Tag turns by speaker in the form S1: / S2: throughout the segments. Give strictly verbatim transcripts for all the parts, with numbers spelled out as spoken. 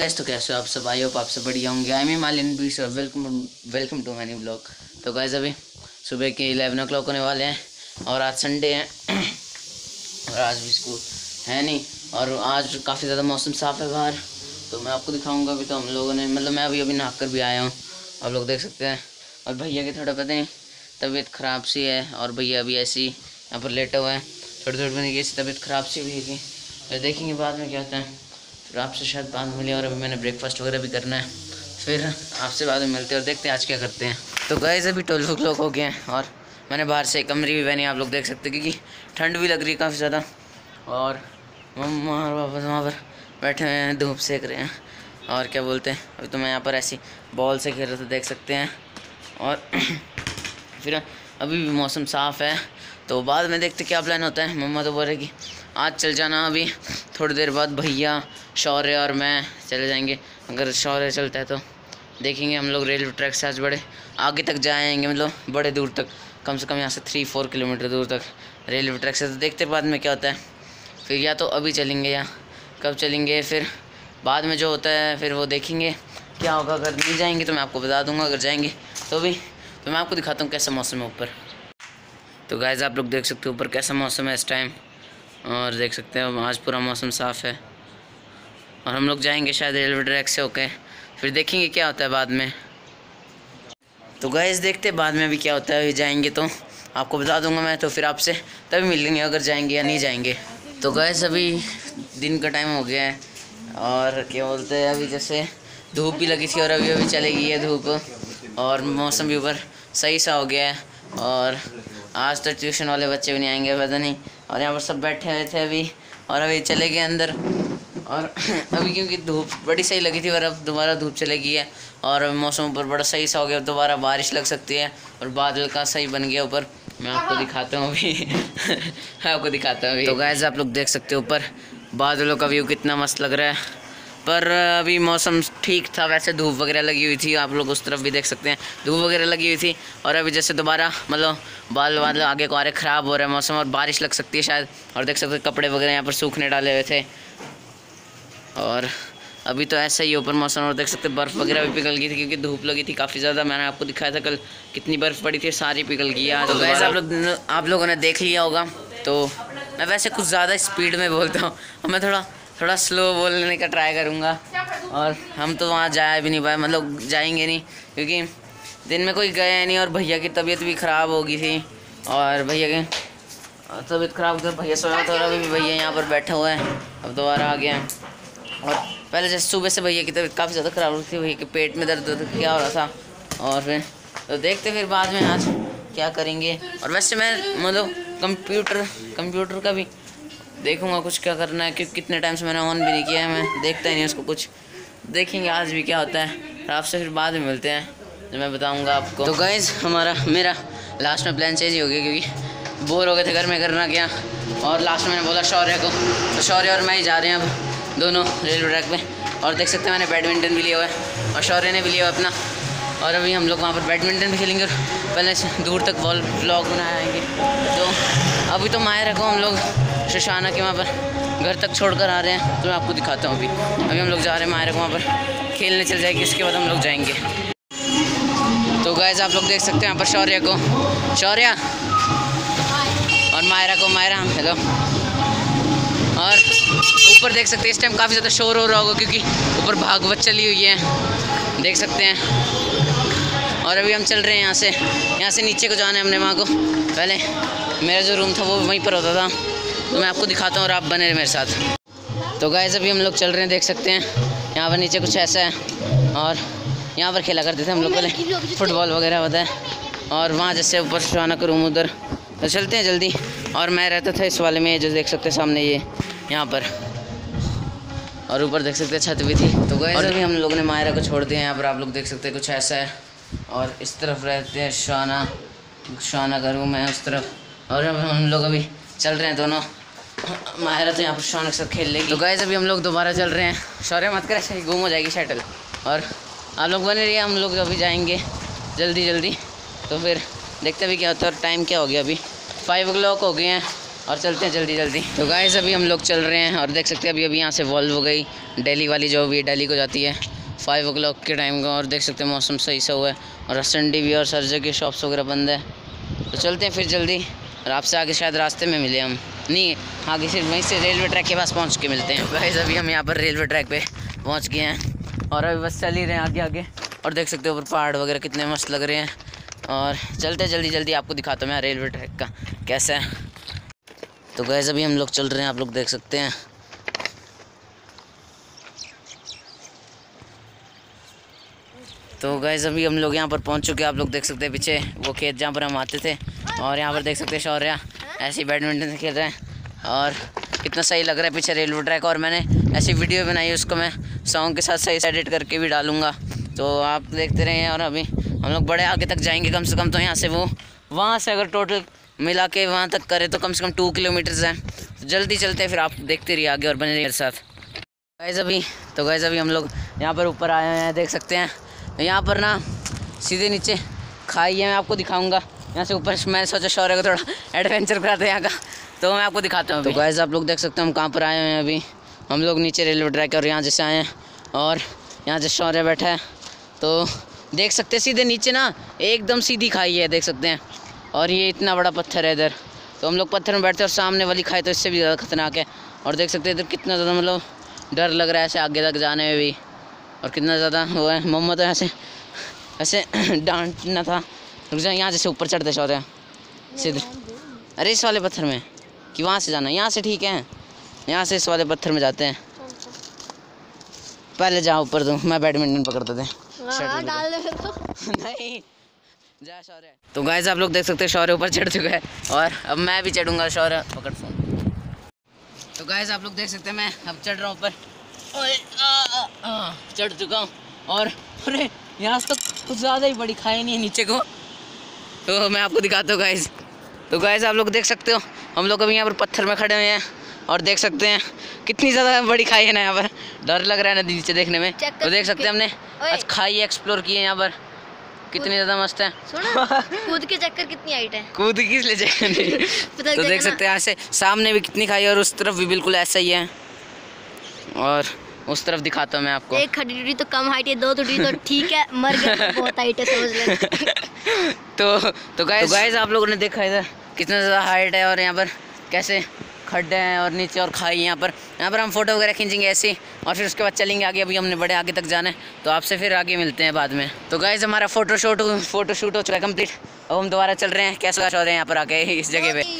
S1: Guys, तो कैसे हो आप सब? आई होप आप सब बढ़िया होंगे। I am Malin B sir, welcome welcome to my new blog. तो गाइस अभी सुबह के इलेवन ओ क्लॉक होने वाले हैं और आज संडे है और आज भी स्कूल है नहीं और आज काफ़ी ज़्यादा मौसम साफ़ है बाहर। तो मैं आपको दिखाऊंगा। अभी तो हम लोगों ने मतलब मैं अभी अभी नहा कर भी आया हूँ, आप लोग देख सकते हैं। और भैया की थोड़ा पता नहीं तबीयत ख़राब सी है और भैया अभी ऐसे ही यहाँ पर लेटे हुए हैं। थोड़ी थोड़ी बनी कैसी तबीयत ख़राब सी हुई थी, फिर देखेंगे बाद में क्या होता है। फिर आपसे शायद बाद में मिले और अभी मैंने ब्रेकफास्ट वगैरह भी करना है, फिर आपसे बाद में मिलते हैं और देखते हैं आज क्या करते हैं। तो गाइस अभी ट्वेल्व ओ क्लॉक हो गए हैं और मैंने बाहर से कमरी भी पहनी, आप लोग देख सकते हैं, क्योंकि ठंड भी लग रही है काफ़ी ज़्यादा। और मम्मा और वापस वहाँ पर बैठे हुए हैं, धूप सेक रहे हैं। और क्या बोलते हैं, अभी तो मैं यहाँ पर ऐसी बॉल से खेल रहा था, देख सकते हैं। और फिर अभी भी मौसम साफ़ है, तो बाद में देखते क्या प्लान होता है। मम्मा तो बोल रही कि आज चल जाना, अभी थोड़ी देर बाद भैया, शौर्य और मैं चले जाएंगे। अगर शौर्य चलता है तो देखेंगे हम लोग रेलवे ट्रैक से आज बड़े आगे तक जाएंगे, मतलब बड़े दूर तक, कम से कम यहाँ से थ्री फोर किलोमीटर दूर तक रेलवे ट्रैक से। तो देखते बाद में क्या होता है, फिर या तो अभी चलेंगे या कब चलेंगे, फिर बाद में जो होता है फिर वो देखेंगे क्या होगा। अगर नहीं जाएंगे तो मैं आपको बता दूंगा, अगर जाएंगे तो भी तो मैं आपको दिखाता हूँ कैसा मौसम है ऊपर। तो गाइस आप लोग देख सकते हो ऊपर कैसा मौसम है इस टाइम, और देख सकते हैं आज पूरा मौसम साफ़ है। और हम लोग जाएंगे शायद रेलवे ट्रैक से होके, फिर देखेंगे क्या होता है बाद में। तो गाइस देखते हैं बाद में अभी क्या होता है। अभी जाएंगे तो आपको बता दूंगा मैं, तो फिर आपसे तभी मिलेंगे अगर जाएंगे या नहीं जाएंगे। तो गाइस अभी दिन का टाइम हो गया है और क्या बोलते हैं, अभी जैसे धूप भी लगी थी और अभी अभी चले गई है धूप, और मौसम भी ऊपर सही सा हो गया है। और आज तो ट्यूशन वाले बच्चे भी नहीं आएंगे पता नहीं, और यहाँ पर सब बैठे हुए थे अभी, और अभी चले गए अंदर। और अभी क्योंकि धूप बड़ी सही लगी थी और अब दोबारा धूप चले गई है और मौसम ऊपर बड़ा सही सा हो गया। दोबारा बारिश लग सकती है और बादल का सही बन गया ऊपर। मैं आपको दिखाता हूँ अभी आपको दिखाता हूँ अभी। तो गाइस आप लोग देख सकते हो ऊपर बादलों का व्यू कितना मस्त लग रहा है। पर अभी मौसम ठीक था, वैसे धूप वगैरह लगी हुई थी, आप लोग उस तरफ भी देख सकते हैं धूप वगैरह लगी हुई थी। और अभी जैसे दोबारा मतलब बाल बादल आगे को आ रहे, ख़राब हो रहा है मौसम और बारिश लग सकती है शायद। और देख सकते हैं कपड़े वगैरह यहाँ पर सूखने डाले हुए थे, और अभी तो ऐसा ही ऊपर मौसम। और देख सकते हैं बर्फ़ वगैरह भी पिघल गई थी क्योंकि धूप लगी थी काफ़ी ज़्यादा। मैंने आपको दिखाया था कल कितनी बर्फ़ पड़ी थी, सारी पिघल गई आज। तो वैसे आप लोग आप लोगों ने देख लिया होगा। तो मैं वैसे कुछ ज़्यादा स्पीड में बोलता हूँ और मैं थोड़ा थोड़ा स्लो बोलने का ट्राई करूँगा। और हम तो वहाँ जा भी नहीं पाए, मतलब जाएंगे नहीं क्योंकि दिन में कोई गया नहीं, और भैया की तबीयत भी ख़राब हो गई थी और भैया की तबीयत ख़राब हो गई, भैया सोया था और अभी भैया यहाँ पर बैठे हुए हैं, अब दोबारा आ गया। और पहले जैसे सुबह से भैया की तबीयत काफ़ी ज़्यादा ख़राब हो रही थी, भैया के पेट में दर्द क्या हो रहा था। और फिर तो देखते फिर बाद में आज क्या करेंगे। और वैसे मैं मतलब कंप्यूटर कंप्यूटर का भी देखूंगा कुछ क्या करना है, क्योंकि कितने टाइम से मैंने ऑन भी नहीं किया है, मैं देखता ही नहीं उसको कुछ। देखेंगे आज भी क्या होता है, फिर आपसे फिर बाद में मिलते हैं जो मैं बताऊंगा आपको। तो गाइस हमारा मेरा लास्ट में प्लान चेंज हो गया क्योंकि बोर हो गए थे घर में, करना क्या। और लास्ट में मैंने बोला शौर्य को, तो शौर्य और मैं ही जा रहे हैं अब दोनों रेलवे ट्रैक पे। और देख सकते हैं मैंने बैडमिंटन भी लिया हुआ है और शौर्य ने भी लिया हुआ अपना, और अभी हम लोग वहाँ पर बैडमिंटन भी खेलेंगे और पहले से दूर तक वॉल ब्लॉग बनाएंगे। तो अभी तो मायरा को हम लोग शशाना के वहाँ पर घर तक छोड़ कर आ रहे हैं, तो मैं आपको दिखाता हूँ। अभी अभी हम लोग जा रहे हैं मायरा को वहाँ पर खेलने चल जाएगी, उसके बाद हम लोग जाएंगे। तो गाइस आप लोग देख सकते हैं यहाँ पर शौर्य को शौर्य और मायरा को मायरा हेलो। और ऊपर देख सकते हैं इस टाइम काफ़ी ज़्यादा शोर हो रहा होगा क्योंकि ऊपर भागवत चली हुई है, देख सकते हैं। और अभी हम चल रहे हैं यहाँ से यहाँ से नीचे को जाना है हमने वहाँ को। पहले मेरा जो रूम था वो वहीं पर होता था, तो मैं आपको दिखाता हूँ और आप बने रहे मेरे साथ। तो गाइस अभी हम लोग चल रहे हैं, देख सकते हैं यहाँ पर नीचे कुछ ऐसा है, और यहाँ पर खेला करते थे हम लोग पहले, फुटबॉल वगैरह होता है। और वहाँ जैसे ऊपर सुहाना का रूम उधर, तो चलते हैं जल्दी। और मैं रहता था इस वाले में जो देख सकते हैं सामने ये यहाँ पर, और ऊपर देख सकते हैं छत भी थी। तो गाइस अभी हम लोग ने मायरा को छोड़ दिया यहाँ पर, आप लोग देख सकते हैं कुछ ऐसा है। और इस तरफ रहते हैं शाना शाना का रूम है उस तरफ, और अब हम लोग अभी चल रहे हैं दोनों। मायरा तो यहाँ पर शाना के साथ खेल लेगी। तो गाइस अभी हम लोग दोबारा चल रहे हैं, शौर्य मत कर ऐसे गुम हो जाएगी शटल। और आप लोग बने रहिए, हम लोग अभी जाएंगे जल्दी जल्दी। तो फिर देखते भी क्या होता है। टाइम क्या हो गया, अभी फाइव ओ क्लॉक हो गए हैं और चलते हैं जल्दी जल्दी। तो गाइस अभी हम लोग चल रहे हैं और देख सकते हैं अभी अभी यहाँ से वॉल्व हो गई दिल्ली वाली, जो अभी दिल्ली को जाती है फाइव ओ क्लॉक के टाइम का। और देख सकते हैं मौसम सही सा हुआ है और संडे भी और हर जगह शॉप्स वगैरह बंद है। तो चलते हैं फिर जल्दी, और आपसे आगे शायद रास्ते में मिले हम, नहीं आगे सिर्फ वहीं से रेलवे ट्रैक के पास पहुँच के मिलते हैं। गाइस अभी हम यहाँ पर रेलवे ट्रैक पर पहुँच गए हैं और अभी बस चल ही रहे हैं आगे आगे। और देख सकते हो ऊपर पहाड़ वगैरह कितने मस्त लग रहे हैं। और चलते जल्दी जल्दी, आपको दिखाता हूँ मैं रेलवे ट्रैक का कैसा है। तो गाइस अभी हम लोग चल रहे हैं, आप लोग देख सकते हैं। तो गाइस अभी हम लोग यहाँ पर पहुँच चुके हैं, आप लोग देख सकते हैं पीछे वो खेत जहाँ पर हम आते थे। और यहाँ पर देख सकते हैं शौर्या ऐसे ही बैडमिंटन खेल रहे हैं और कितना सही लग रहा है पीछे रेलवे ट्रैक। और मैंने ऐसी वीडियो बनाई है, उसको मैं सॉन्ग के साथ सही से एडिट करके भी डालूँगा, तो आप देखते रहें। और अभी हम लोग बड़े आगे तक जाएंगे, कम से कम तो यहाँ से वो वहाँ से अगर टोटल मिला के वहाँ तक करे तो कम से कम टू किलोमीटर्स हैं। तो जल्दी चलते हैं, फिर आप देखते रहिए आगे और बने रहिए मेरे साथ। गाइस अभी तो गाइस अभी हम लोग यहाँ पर ऊपर आए हैं, देख सकते हैं। यहाँ पर ना सीधे नीचे खाई है, मैं आपको दिखाऊंगा यहाँ से ऊपर। मैं सोचा शौर्य को थोड़ा एडवेंचर कराते हैं यहाँ का, तो मैं आपको दिखाता हूँ। तो गाइस आप लोग देख सकते हैं हम कहाँ पर आए हैं। अभी हम लोग नीचे रेलवे ट्रैक और यहाँ जैसे आए हैं और यहाँ से शौर्य बैठा है, तो देख सकते हैं सीधे नीचे ना एकदम सीधी खाई है, देख सकते हैं। और ये इतना बड़ा पत्थर है इधर, तो हम लोग पत्थर में बैठते हैं और सामने वाली खाई तो इससे भी ज़्यादा खतरनाक है। और देख सकते हैं इधर कितना ज़्यादा मतलब डर लग रहा है ऐसे आगे तक जाने में भी, और कितना ज़्यादा वो है। मम्मा तो ऐसे ऐसे डांटना था, रुक जाए। यहाँ जैसे ऊपर चढ़ते शौर्य सीधे, अरे इस वाले पत्थर में कि वहाँ से जाना, यहाँ से ठीक है, यहाँ से इस वाले पत्थर में जाते हैं। पहले जाओ ऊपर, दूँ मैं बैडमिंटन पकड़ते थे नहीं जा शौर्य। तो गाइस आप लोग देख सकते हैं शौर्य ऊपर चढ़ चुका है और अब मैं भी चढ़ूंगा। शौर्य पकड़ फोन। तो गाइस आप लोग देख सकते हैं मैं अब चढ़ रहा हूँ ऊपर, चढ़ चुका हूँ। और अरे यहाँ से तो कुछ ज़्यादा ही बड़ी खाई नहीं है नीचे को, तो मैं आपको दिखाता हूँ गाइस। तो गाइस आप लोग देख सकते हो हम लोग अभी यहाँ पर पत्थर में खड़े हुए हैं और देख सकते हैं कितनी ज़्यादा बड़ी खाई है ना। यहाँ पर डर लग रहा है ना नीचे देखने में। तो देख सकते हैं हमने आज खाई एक्सप्लोर की है यहाँ पर, कितनी ज़्यादा मस्त है।
S2: कूद के चक्कर कितनी हाइट है,
S1: कूद किस ले चक्कर तो देख सकते हैं यहाँ से सामने भी कितनी खाई है और उस तरफ भी बिल्कुल ऐसा ही है। और उस तरफ दिखाता हूँ मैं आपको।
S2: एक खड़ी टूटी तो कम हाइट है, दो टूटी तो ठीक है, मर गया तो बहुत हाइट है, समझ ले।
S1: तो तो गाइस तो गाइस आप लोगों ने देखा इधर कितना ज़्यादा हाइट है और यहाँ पर कैसे खड्डे हैं और नीचे और खाई यहाँ पर। यहाँ पर हम फोटो वगैरह खींचेंगे ऐसे और फिर उसके बाद चलेंगे आगे। अभी हमने बड़े आगे तक जाना है, तो आपसे फिर आगे मिलते हैं बाद में। तो गाइस हमारा फोटो शूट फोटो शूट हो चुका है कंप्लीट। अब हम दोबारा चल रहे हैं, कैसा हो रहे हैं यहाँ पर आके इस जगह पे।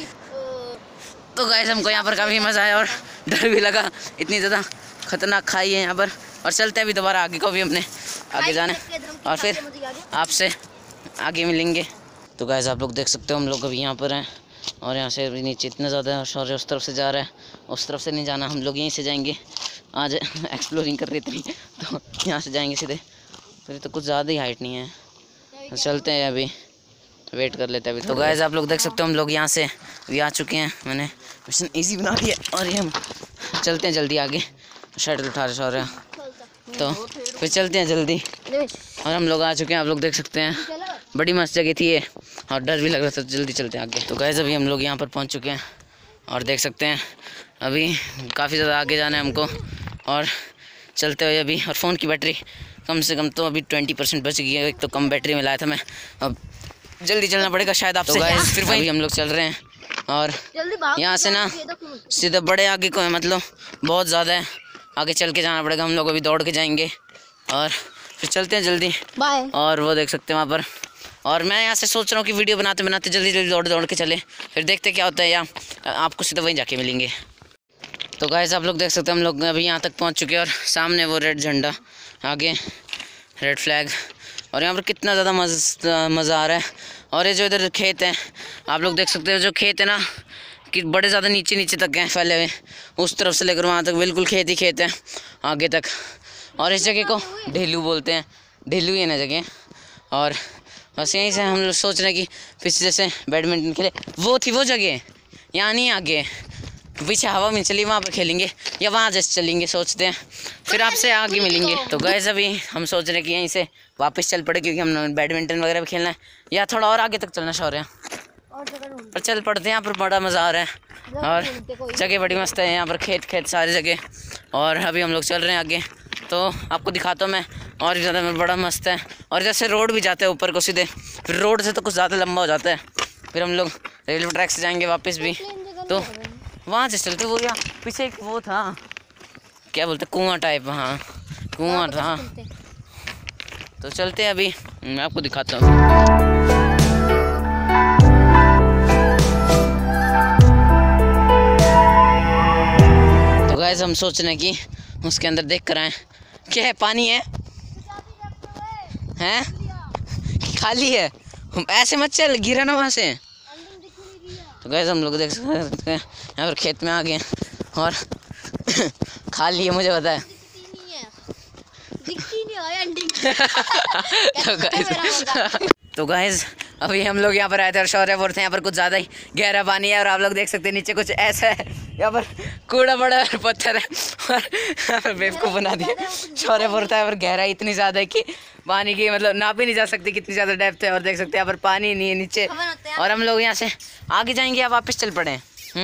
S1: तो गाइस हमको यहाँ पर काफ़ी मज़ा आया और डर भी लगा, इतनी ज़्यादा खतरनाक खाई है यहाँ पर। और चलते हैं अभी दोबारा आगे को भी हमने आगे जाना है और फिर आपसे आगे मिलेंगे। तो गाइस आप लोग देख सकते हो हम लोग अभी यहाँ पर हैं और यहाँ से नीचे इतना ज़्यादा है। शौर्य उस तरफ से जा रहा है, उस तरफ से नहीं जाना, हम लोग यहीं से जाएंगे। आज एक्सप्लोरिंग कर रही थी तो यहाँ से जाएंगे सीधे। तो तो कुछ ज़्यादा ही हाइट नहीं है, तो चलते हैं अभी, वेट कर लेते हैं अभी। तो गाइस आप लोग देख सकते हो हम लोग यहाँ से अभी आ चुके हैं। मैंने मिशन ईजी बना दिया और ये हम चलते हैं जल्दी आगे। शटल उठा रहे शौर्य, तो फिर चलते हैं जल्दी। और हम लोग आ चुके हैं, आप लोग देख सकते हैं, बड़ी मस्त जगह थी ये और डर भी लग रहा था। जल्दी चलते हैं आगे। तो गाइस अभी हम लोग यहाँ पर पहुँच चुके हैं और देख सकते हैं अभी काफ़ी ज़्यादा आगे जाना है हमको और चलते हुए अभी। और फ़ोन की बैटरी कम से कम तो अभी ट्वेंटी परसेंट बच गई है, एक तो कम बैटरी में लाया था मैं, अब जल्दी चलना पड़ेगा शायद आपसे। तो गाइस फिर वही हम लोग चल रहे हैं और यहाँ से ना सीधे बड़े आगे को है, मतलब बहुत ज़्यादा है, आगे चल के जाना पड़ेगा। हम लोग अभी दौड़ के जाएंगे और फिर चलते हैं जल्दी बाय। और वो देख सकते हैं वहाँ पर। और मैं यहाँ से सोच रहा हूँ कि वीडियो बनाते बनाते जल्दी जल्दी दौड़ दौड़ के चले, फिर देखते क्या होता है, या आपको सीधे वहीं जाके मिलेंगे। तो गाइस आप लोग देख सकते हैं हम लोग अभी यहाँ तक पहुँच चुके हैं और सामने वो रेड झंडा, आगे रेड फ्लैग, और यहाँ पर कितना ज़्यादा मज़ा मज़ा आ रहा है। और ये जो इधर खेत हैं आप लोग देख सकते हो, जो खेत है ना कि बड़े ज़्यादा नीचे नीचे तक हैं फैले हुए, उस तरफ से लेकर वहाँ तक बिल्कुल खेत ही खेत हैं आगे तक। और इस जगह को ढेलू बोलते हैं, ढेलू ही है ना जगह। और बस यहीं से हम लोग सोच रहे हैं कि पीछे जैसे बैडमिंटन खेले, वो थी वो जगह, यहाँ नहीं आगे पीछे हवा में चलिए वहाँ पर खेलेंगे, या वहाँ जैसे चलेंगे सोचते हैं, फिर आपसे आगे मिलेंगे। तो गाइस अभी हम सोच रहे हैं कि यहीं से वापस चल पड़े, क्योंकि हम बैडमिंटन वगैरह भी खेलना है, या थोड़ा और आगे तक चलना शौर्य।
S2: और जगह ढूंढते
S1: पर चल पड़ते हैं, यहाँ पर बड़ा मज़ा आ रहा है और जगह बड़ी मस्त है यहाँ पर, खेत खेत सारी जगह। और अभी हम लोग चल रहे हैं आगे, तो आपको दिखाता हूँ मैं, और भी ज़्यादा बड़ा मस्त है। और जैसे रोड भी जाता है ऊपर को सीधे, फिर रोड से तो कुछ ज़्यादा लंबा हो जाता है, फिर हम लोग रेलवे ट्रैक से जाएंगे वापस भी, तो वहाँ से चलते। वो यहाँ पीछे एक वो था, क्या बोलते, कुआँ टाइप, हाँ कुआँ था, तो चलते हैं अभी, मैं आपको दिखाता हूँ। तो गाइस हम सोच रहे हैं कि उसके अंदर देख कर आए, क्या है, पानी है हैं, खाली है, ऐसे मत चल, गिरा ना वहाँ से। तो गाइस हम लोग देख सकते हैं यहाँ पर खेत में आ गए और खाली है, मुझे पता है। तो गाइस तो गाइस अभी हम लोग यहाँ पर आए थे और शौर्यपुर थे, यहाँ पर कुछ ज़्यादा ही गहरा पानी है और आप लोग देख सकते हैं नीचे कुछ ऐसा है, यहाँ पर कूड़ा बड़ा और पत्थर है और यहाँ पर बेवकूफ़ बना दिया। शौर्यपुर था, यहाँ पर गहराई इतनी ज़्यादा है कि पानी की मतलब नाप ही नहीं जा सकती कितनी ज़्यादा डेप्थ है। और देख सकते हैं यहाँ पर पानी नहीं है नीचे, और हम लोग यहाँ से आगे जाएंगे या वापस चल पड़े।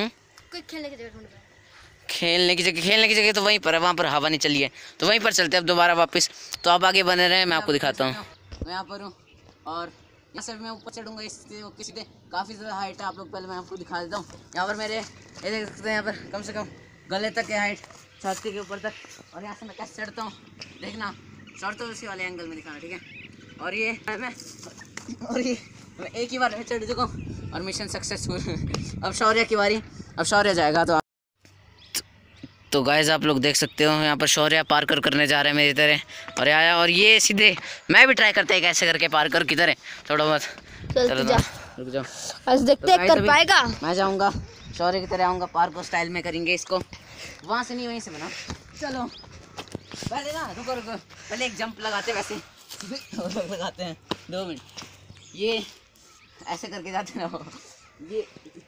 S1: खेलने की जगह खेलने की जगह तो वहीं पर है, वहाँ पर हवा नहीं चली है, तो वहीं पर चलते हैं अब दोबारा वापस। तो आप आगे बने रहे, मैं आपको दिखाता हूँ। मैं यहाँ पर हूँ और यहाँ से मैं ऊपर चढ़ूँगा, इससे सीधे काफ़ी ज़्यादा हाइट है। आप लोग पहले मैं आपको दिखा देता हूँ। यहाँ पर मेरे ये देख सकते हैं, यहाँ पर कम से कम गले तक है हाइट, छाती के ऊपर तक। और यहाँ से मैं कैसे चढ़ता हूँ देखना, चढ़ता हूँ उसी वाले एंगल में दिखाना, ठीक है। और ये मैं और ये मैं एक ही बार में चढ़ चुका हूँ और मिशन सक्सेसफुल। अब शौर्य की बारी, अब शौर्य जाएगा। तो तो गाइस आप लोग देख सकते हो यहाँ पर शौर्य पार कर करने जा रहे हैं मेरी तरह, और आया, और ये सीधे मैं भी ट्राई करते हैं कैसे करके पार कर, किधर है थोड़ा बहुत, चलो जा, रुक जाओ,
S2: आज देखते हैं कर पाएगा।
S1: मैं जाऊँगा शौर्य की तरह, आऊँगा पार को स्टाइल में करेंगे इसको, वहाँ से नहीं वहीं से बना। चलो पहले ना रुको रुको पहले एक जंप लगाते, वैसे लगाते हैं दो मिनट, ये ऐसे करके जाते ना, ये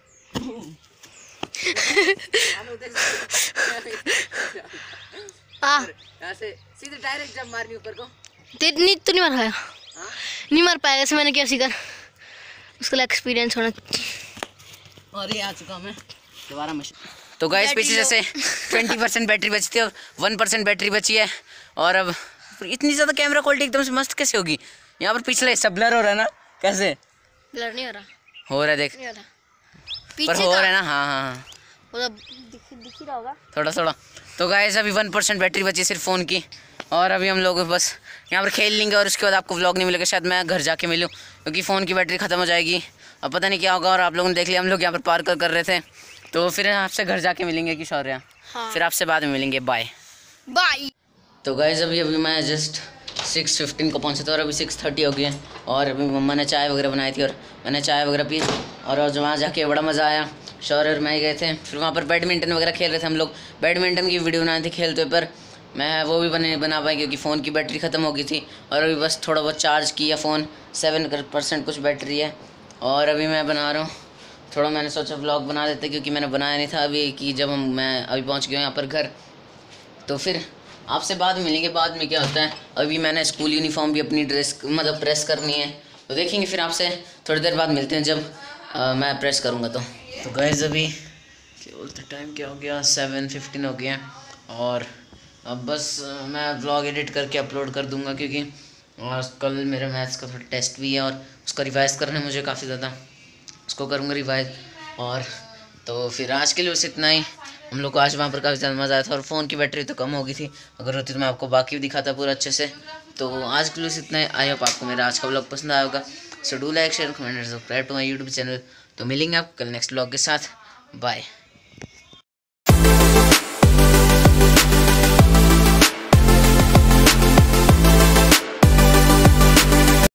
S1: ऐसे सीधे डायरेक्ट जंप मारनी ऊपर को।
S2: नहीं तो नहीं मार पाएगा, नहीं मार पाएगा, ऐसे मैंने क्या सीखा, उसके लिए एक्सपीरियंस होना चाहिए।
S1: और ये आ चुका मैं दोबारा मशीन। तो गाइस पीछे जैसे ट्वेंटी परसेंट बैटरी बची थी, अब वन परसेंट बैटरी बची है। और अब इतनी ज़्यादा कैमरा क्वालिटी एकदम से मस्त कैसे होगी। यहाँ पर पिछले सब ब्लर हो रहा है ना, कैसे
S2: ब्लर नहीं हो रहा,
S1: हो रहा है देख, पर हो रहा है ना, हाँ हाँ हाँ
S2: दिख दिख ही रहा होगा
S1: थोड़ा थोड़ा। तो गाइस अभी वन परसेंट बैटरी बची सिर्फ फ़ोन की, और अभी हम लोग बस यहाँ पर खेल लेंगे और उसके बाद आपको व्लॉग नहीं मिलेगा, शायद मैं घर जाके मिलूँ, क्योंकि फ़ोन की बैटरी ख़त्म हो जाएगी। अब पता नहीं क्या होगा। और आप लोगों ने देख लिया हम लोग यहाँ पर पार कर कर रहे थे, तो फिर आपसे घर जाके मिलेंगे कि शौर्य,
S2: हाँ।
S1: फिर आपसे बाद में मिलेंगे, बाय
S2: बाय।
S1: तो गाइस अभी अभी मैं जस्ट सिक्स फिफ्टीन को पहुँचे थे और अभी सिक्स थर्टी हो गई है, और अभी मम्मा ने चाय वगैरह बनाई थी और मैंने चाय वगैरह पी, और जो वहाँ जाके बड़ा मज़ा आया। शौर्य और मैं ही गए थे, फिर वहाँ पर बैडमिंटन वगैरह खेल रहे थे हम लोग, बैडमिंटन की वीडियो बनाई थी खेलते, पर मैं वो भी बने बना पाई क्योंकि फ़ोन की बैटरी ख़त्म हो गई थी। और अभी बस थोड़ा बहुत चार्ज किया फ़ोन, सेवन परसेंट कुछ बैटरी है, और अभी मैं बना रहा हूँ थोड़ा। मैंने सोचा व्लॉग बना देते क्योंकि मैंने बनाया नहीं था अभी, कि जब हम मैं अभी पहुँच गया यहाँ पर घर, तो फिर आपसे बाद में मिलेंगे। बाद में क्या होता है, अभी मैंने स्कूल यूनिफॉर्म भी अपनी ड्रेस मतलब प्रेस करनी है, तो देखेंगे फिर आपसे थोड़ी देर बाद मिलते हैं जब आ, मैं प्रेस करूँगा। तो तो गाइस अभी क्या बोलते टाइम क्या हो गया, सेवन फिफ्टीन हो गया, और अब बस मैं व्लॉग एडिट करके अपलोड कर दूँगा, क्योंकि और कल मेरे मैथ्स का थोड़ा टेस्ट भी है और उसका रिवाइज़ करना है मुझे काफ़ी ज़्यादा, उसको करूँगा रिवाइज़। और तो फिर आज के लिए बस इतना ही। हम लोग को आज वहाँ पर काफ़ी ज़्यादा मज़ा आया था, और फ़ोन की बैटरी तो कम हो गई थी, अगर होती तो मैं आपको बाकी भी दिखाता पूरा अच्छे से। तो आज के लिए बस इतना ही। आई होप आपको मेरा आज का व्लॉग पसंद आया होगा। So do like share comment subscribe to my YouTube channel. तो मिलेंगे आपको कल नेक्स्ट व्लॉग के साथ, बाय।